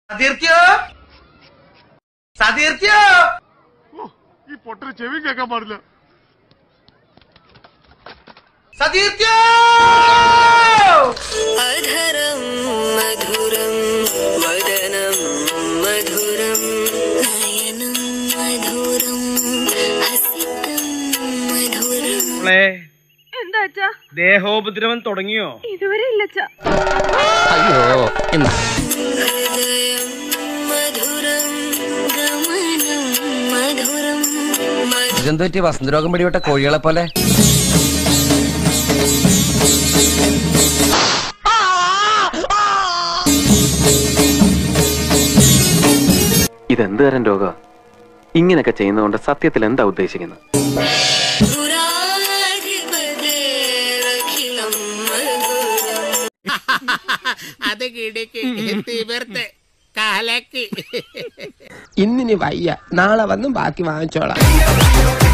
ഈ പൊട്ടന് ചെവി കേൾക്കാൻ പാടില്ല. അധരം മധുരം വദനം മധുരം നയനം മധുരം ഹസിതം മധുരം. എന്താ അച്ഛാ? ദേഹോപദ്രവം തുടങ്ങിയോ? ഇതുവരെ ഇല്ല അച്ഛാ. അയ്യോ ഹൃദയം മധുരം ഗമനം മധുരം. ഇതെന്തു പറ്റി വസന്തരോഗം പിടിവിട്ട കോഴികളെ പോലെ? ഇതെന്ത് തരം രോഗ? ഇങ്ങനെയൊക്കെ ചെയ്യുന്നതുകൊണ്ട് സത്യത്തിൽ എന്താ ഉദ്ദേശിക്കുന്നത്? അത് കിടക്ക് തീവർത്ത് കാലക്ക്. ഇന്നിനി വയ്യ, നാളെ വന്നും ബാക്കി വാങ്ങിച്ചോളാം.